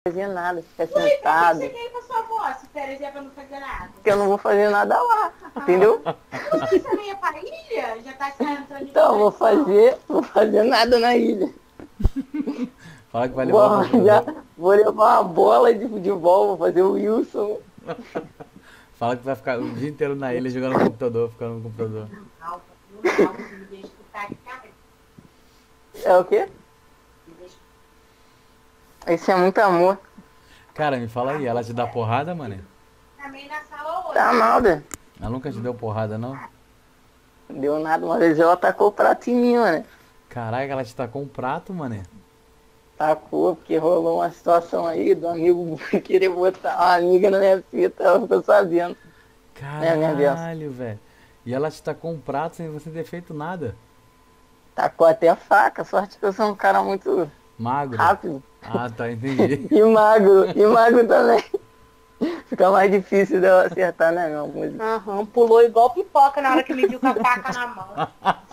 Fazer nada, ficar Por que sentado. você quer ir pra sua avó se férias é pra não fazer nada? Porque eu não vou fazer nada lá, entendeu? Você não ia pra ilha? Já tá entrando em Então, vou contradição. fazer nada na ilha. Fala que vai levar o Já, computador. vou levar uma bola de futebol, vou fazer o Wilson. Fala que vai ficar o dia inteiro na ilha jogando no computador, ficando no computador. Não, me deixa ficar de cara. É o quê? Me deixa Esse é muito amor. Cara, me fala aí, ela te dá porrada, mané? também na sala hoje. Tá nada. Ela nunca te deu porrada, não? Não deu nada, uma vez ela tacou o prato em mim, mano. Caraca, ela te tacou um prato, mané. Tacou, porque rolou uma situação aí do amigo querer botar uma amiga na minha fita, ela ficou sabendo. minha benção. Caralho, velho. E ela te tacou um prato sem você ter feito nada. Tacou até a faca, sorte que eu sou um cara muito Magro. rápido. Ah, tá, entendi. E magro também. Fica mais difícil de eu acertar, né, meu música? Aham, pulou igual pipoca na hora que me viu com a faca na mão.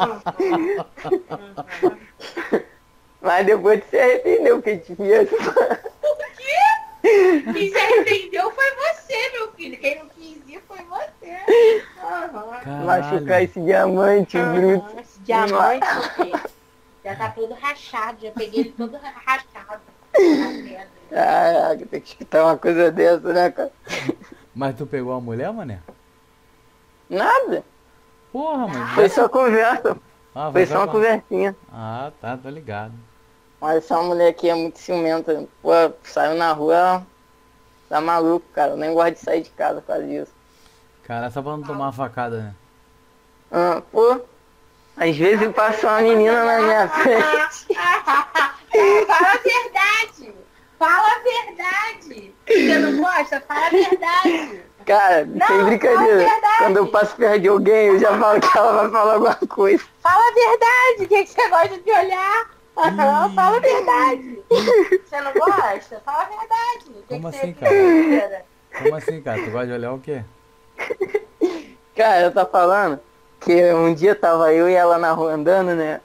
Mas depois você se arrependeu, porque te fez. O quê? Quem se arrependeu foi você, meu filho. Quem não quis ir foi você. Aham. Machucar Caralho. esse diamante bruto. Esse diamante, meu filho, já tá todo rachado. Já peguei ele todo rachado. Caraca, tem que escutar uma coisa dessa, né, cara? Mas tu pegou a mulher, mané? Nada. Porra, mano. Foi só conversa. Ah, Foi só uma com- conversinha. Ah, tá, tô ligado. Mas essa mulher aqui é muito ciumenta. Pô, saiu na rua, tá maluco, cara. Eu nem gosto de sair de casa por causa disso. Cara, só pra não tomar uma facada, né? Pô, às vezes passa uma menina na minha frente. Fala a verdade. Fala a verdade. Você não gosta? Fala a verdade. Cara, Não, sem brincadeira. fala a verdade. Quando eu passo perto de alguém, eu já falo que ela vai falar alguma coisa. Fala a verdade. O que você gosta de olhar? Fala a verdade. Você não gosta? Fala a verdade. O que Como que assim, você cara? precisa? Como assim, cara? Tu gosta de olhar o quê? Cara, eu tô falando que um dia tava eu e ela na rua andando, né?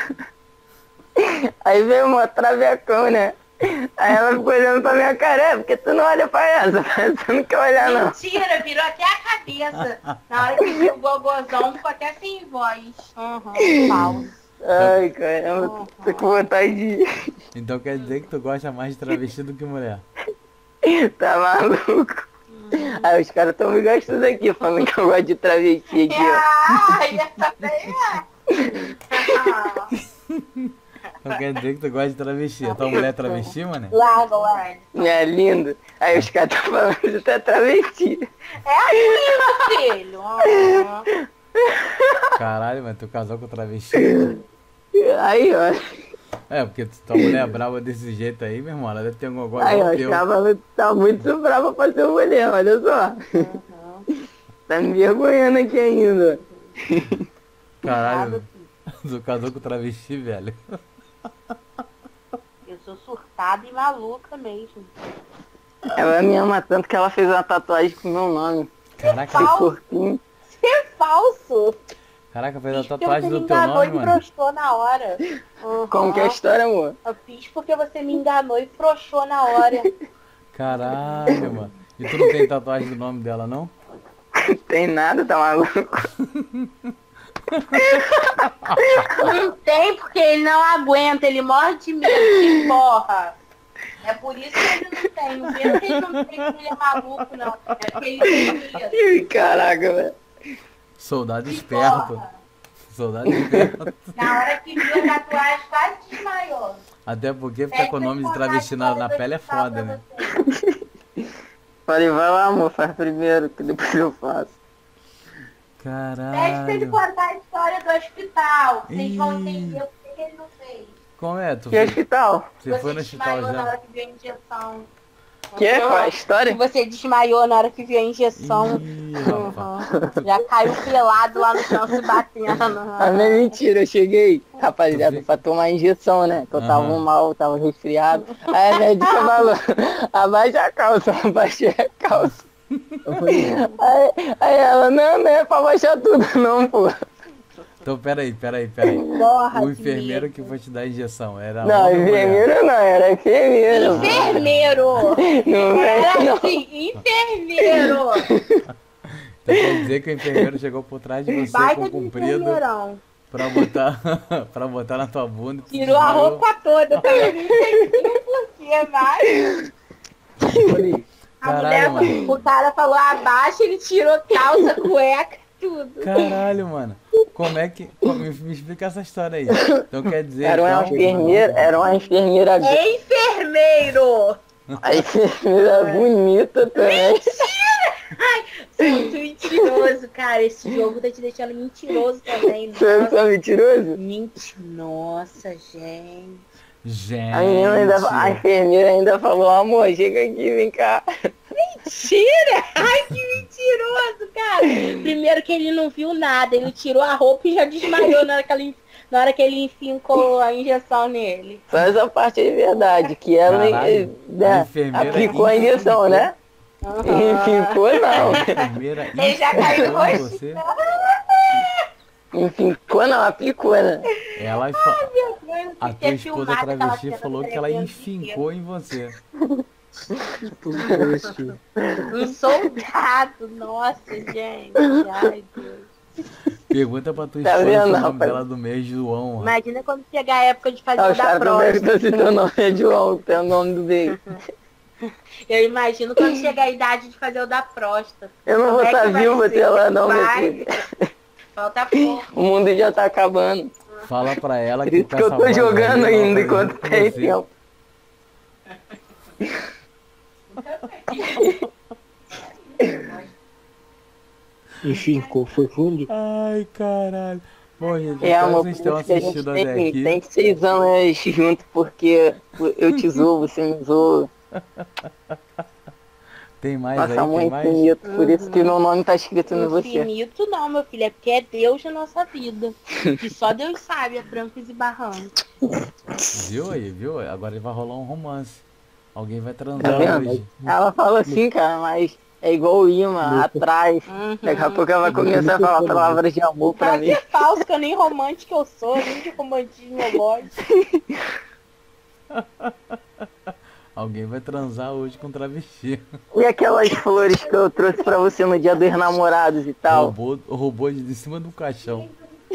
Aí veio uma travecão, né? Aí ela ficou olhando pra minha cara, porque tu não olha pra essa, você não quer olhar não. Mentira, virou até a cabeça. Na hora que viu o gogozão, ficou até sem voz. Falso. Ai, caramba, tô com vontade de ir. Então quer dizer que tu gosta mais de travesti do que mulher? Tá maluco? Aí os caras tão me gastando aqui, falando que eu gosto de travesti aqui, ó. Ai, essa daí Então quer dizer que tu gosta de travesti. A tua mulher é travesti, mané? Larga, Warren. É lindo. Aí os caras tão falando que tu é travesti. É assim, filho. Caralho, mas tu casou com travesti? Aí, ó. É, porque tua mulher é brava desse jeito aí, meu irmão. Ela deve ter alguma coisa Aí, ó, igual os teu. caras tá muito bravo pra ser mulher, olha só. Tá me vergonhando aqui ainda. Caralho, tu casou com travesti, velho. Eu sou surtada e maluca mesmo. Ela me ama tanto que ela fez uma tatuagem com meu nome. Caraca, Esse corpinho. Você é falso. caraca, fez a Fiz porque tatuagem você me do teu enganou nome, e me mano. frouxou na hora. Como que é a história, amor? Eu fiz porque você me enganou e frouxou na hora. Caralho, mano. E tu não tem tatuagem do nome dela, não? Tem nada, tá maluco? Não tem porque ele não aguenta, ele morre de medo de porra. É por isso que ele não tem. Não pensa que ele não tem, porque ele é maluco, não. É porque ele tem medo. Ih, caraca, velho. Soldado De esperto. porra. Soldado esperto. Na hora que viu a tatuagem, quase desmaiou. Até porque ficar com o nome de travesti na pele é foda, né? Falei, vai lá, amor, faz primeiro, que depois eu faço. Pede pra ele Caralho. contar a história do hospital. Vocês vão Ih. entender o que ele não fez. Como é? Tu Que hospital? você foi no hospital desmaiou na já? hora que viu a injeção. Que? Qual a Que história? você desmaiou na hora que viu a injeção. Ih, rapaz. Já caiu pelado lá no chão se batendo. Ah, não é mentira, eu cheguei, rapaziada, pra tomar injeção, né? Que eu tava Aham. mal, tava resfriado. Aí a médica falou, abaixa a calça, eu abaixei a calça. Aí ela, não é pra baixar tudo não, pô. Então, peraí. Morra O de enfermeiro medo. que foi te dar a injeção era Não, homem ou mulher? enfermeiro não, era enfermeiro. Enfermeiro! Não é, Era não. assim, enfermeiro! Então quer dizer que o enfermeiro chegou por trás de você Baita com de comprido enfermeirão. pra botar, pra botar na tua bunda. Tu Tirou a desmaiou. roupa toda, também não entendi por quê, mas... A Caralho, mulher, mano. o cara falou abaixo, ele tirou calça, cueca, tudo. Caralho, mano. Como é que. Me explica essa história aí. Então quer dizer. Era uma então, enfermeira, era uma enfermeira, Enfermeiro! a enfermeira bonita também. Você é muito mentiroso, cara. Esse jogo tá te deixando mentiroso também. Você Nossa, é mentiroso? Nossa, gente. Gente. A menina ainda, a enfermeira ainda falou, amor, chega aqui, vem cá. Mentira! Ai, que mentiroso, cara. Primeiro que ele não viu nada. Ele tirou a roupa e já desmaiou na hora que ele enfincou a injeção nele. Só essa parte é verdade, que ela Caralho, a enfermeira aplicou a injeção, né? Enfincou não. A enfermeira Ele já caiu enfincou em roxo. você. Enfincou não, aplicou, né? Ela a tua esposa travesti falou que ela enfincou em você. Um soldado, nossa, gente. Ai, Deus. Pergunta pra tua Tá esposa vendo, se o nome rapaz? dela do mês, João. Imagina quando chegar a época de fazer Ah, o os da caras também próstata. estão citando o nome é João, que é o nome do bebê. Eu imagino quando chegar a idade de fazer o da próstata. Eu não Como vou é que estar vai vivo ser? até lá não, meu Vai. filho. Falta pouco. O mundo já tá acabando. Fala pra ela Por que isso que eu tô jogando ainda enquanto tem tempo. Enfincou, foi fundo? Ai, caralho. Bom, gente, É, então amor, vocês por estão isso que a gente assistindo até aqui. tem 6 anos juntos, porque eu te zoo, você me zoa. Tem mais Nossa, aí, amor tem mais? infinito, por isso que meu nome tá escrito em você. Infinito não, meu filho. É porque é Deus na nossa vida. Que só Deus sabe, é brancos e barrancos. Viu aí, viu? Agora vai rolar um romance. Alguém vai Tá transar vendo? hoje. Ela fala assim, cara, mas é igual o imã, atrás. Daqui a pouco ela vai começar a falar palavras de amor pra Pra mim. que falso, que eu nem romântica eu sou, nem de romantismo eu gosto. Alguém vai transar hoje com travesti. E aquelas flores que eu trouxe pra você no dia dos namorados e tal? Roubou de cima do caixão.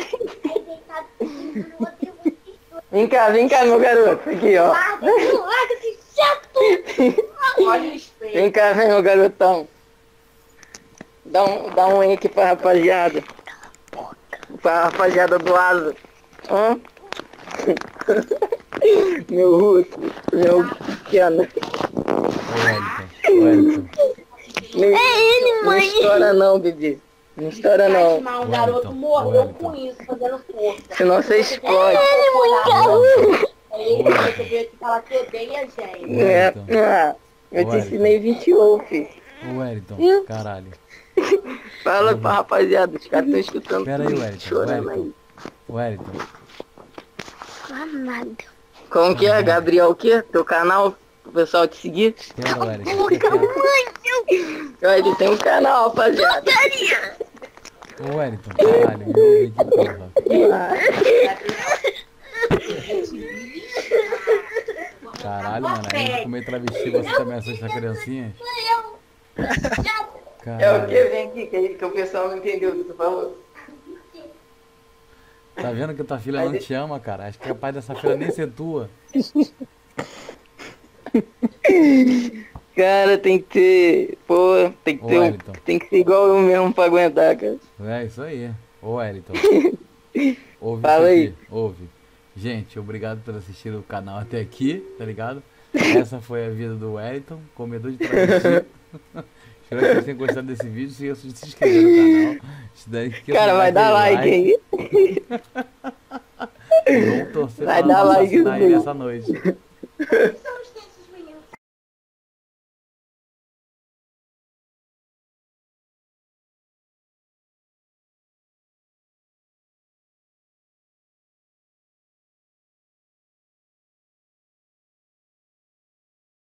Vem cá, meu garoto. Aqui, ó. Larga esse chato! Olha o espelho. Vem cá, vem, meu garotão. Dá um oi aqui pra rapaziada. Pra rapaziada do lado. Hã? Meu russo, meu pequeno. Ô, Wellington. Não estoura não, bebê. Não estoura não. Mas um garoto morreu com isso, fazendo força. Senão você explode. Ele veio aqui falar que odeia a gente. É, eu te ensinei 21, filho. Ô, Wellington, caralho. Fala pra rapaziada, os caras estão escutando. Pera aí, tudo, Wellington. chorando aí. Wellington. Como que é, Gabriel? O quê? Teu canal? O pessoal te seguir? Pera, Wellington. Fica quieto. Ele tem um canal, rapaziada. Ô, Wellington, caralho. Me ouvi aqui, porra. Caralho, mano. Além de comer travesti, você também assusta criancinhas? É o Caralho. que? Vem aqui, que o pessoal não entendeu o que tu falou. Tá vendo que tua filha não te ama, cara? Acho que é capaz dessa filha nem ser tua. Cara, tem que ter. Pô, tem que Ô, ter. Wellington. Tem que ser igual eu mesmo pra aguentar, cara. É isso aí. Ô, Wellington. Ouve Fala isso aí. aqui. Ouve. Gente, obrigado por assistir o canal até aqui, tá ligado? Essa foi a vida do Wellington, comedor de travesti. Espero que vocês tenham gostado desse vídeo. Se inscrever no canal. Cara, vai dar like aí. E vamos torcer Vai pra dar não like assassinar no ele vídeo. essa noite.